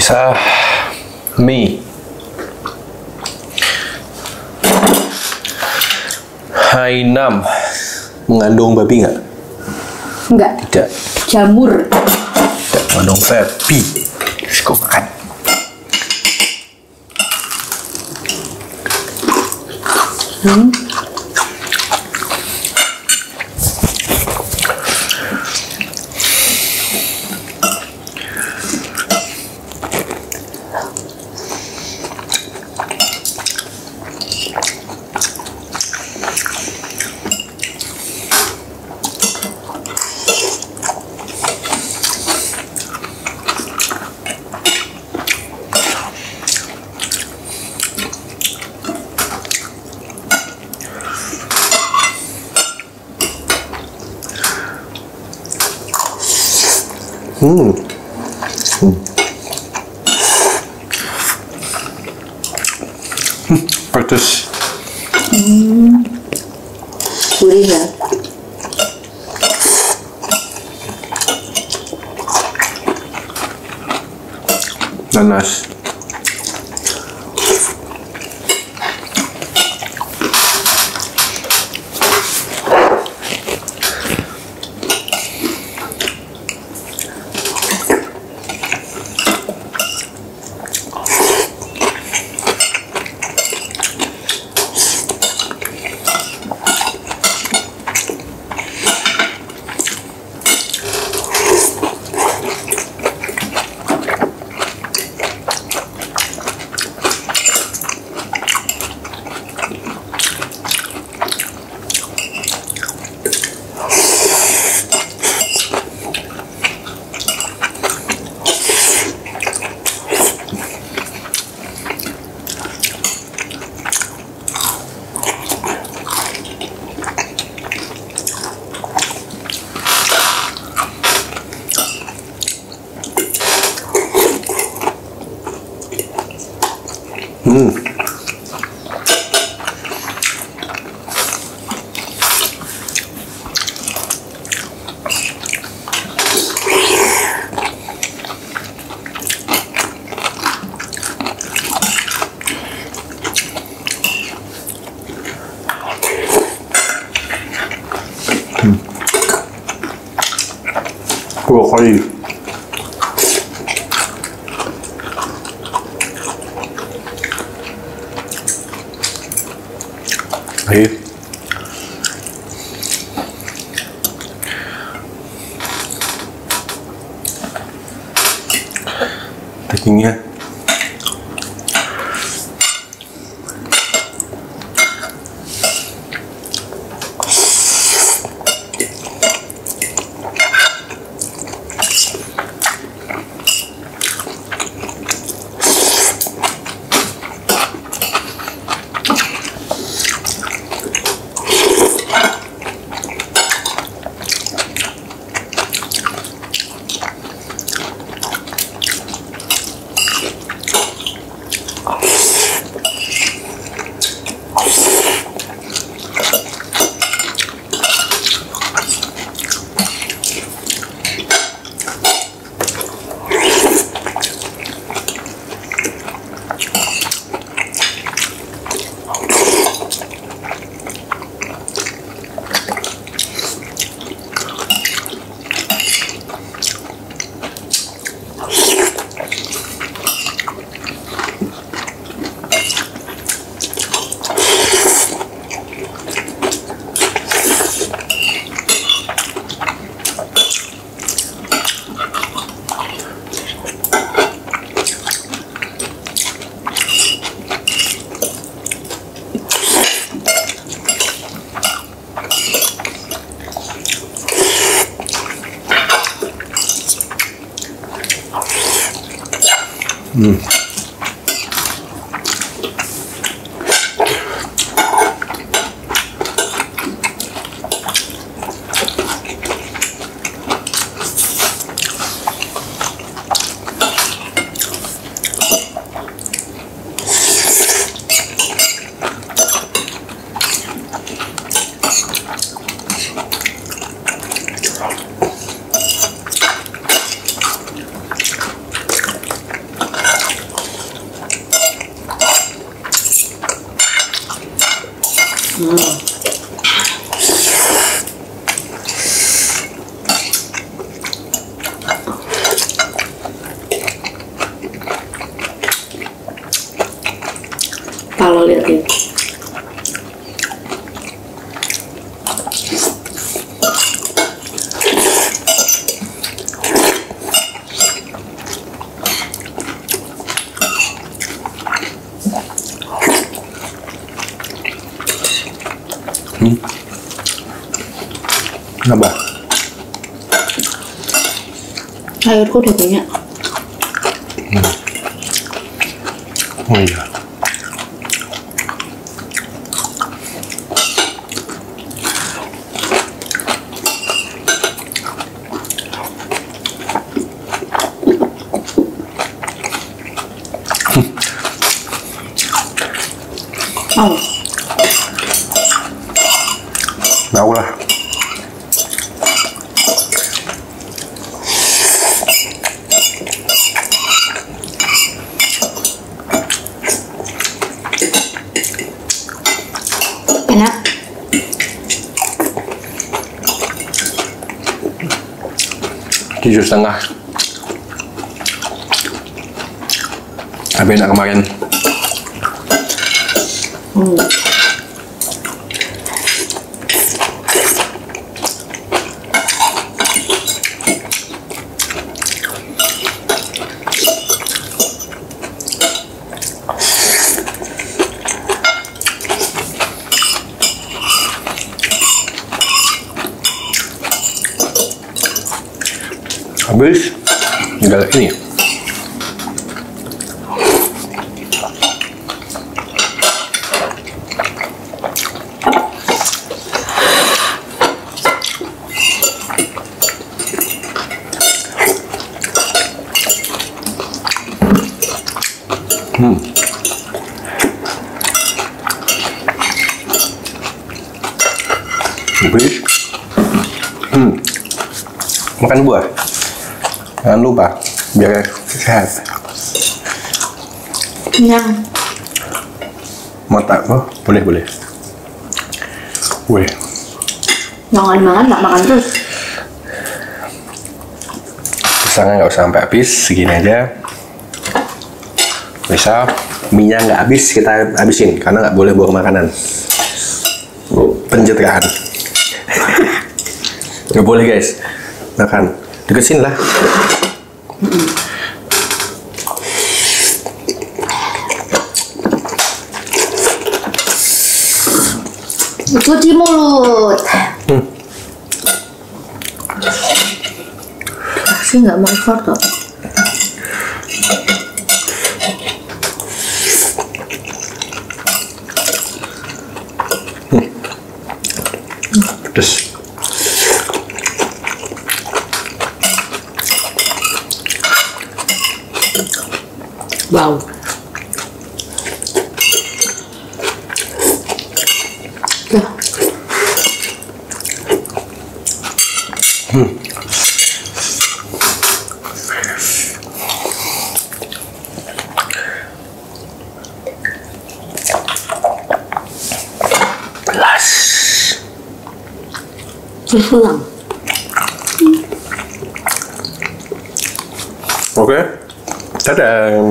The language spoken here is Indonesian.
rasa mie Hainam mengandung babi nggak? Enggak. Tidak. Jamur. Tidak mengandung babi. Kau makan. Pedes. Gurih ya. Nanas. Brokoli. Dagingnya Kalau liatin. Nambah. Airku udah banyak. Oh iya. Mau? Mau lah. Enak. Tujuh setengah. Tapi enak kemarin. Habis tinggal ini. Habis. Makan buah. Jangan lupa biar sehat. Kenyang. Mau tak? Oh, boleh. Weh. Jangan makan, nggak makan terus. Pisangnya nggak usah sampai habis, segini aja. Bisa minyak nggak habis, kita habisin karena nggak boleh buang makanan. Pencitraan. Nggak boleh guys, makan deket sini lah. Cuci mulut. Sih nggak mau foto. Pedes. Wow. Dah. Belas. Pulang. Oke. Dadah.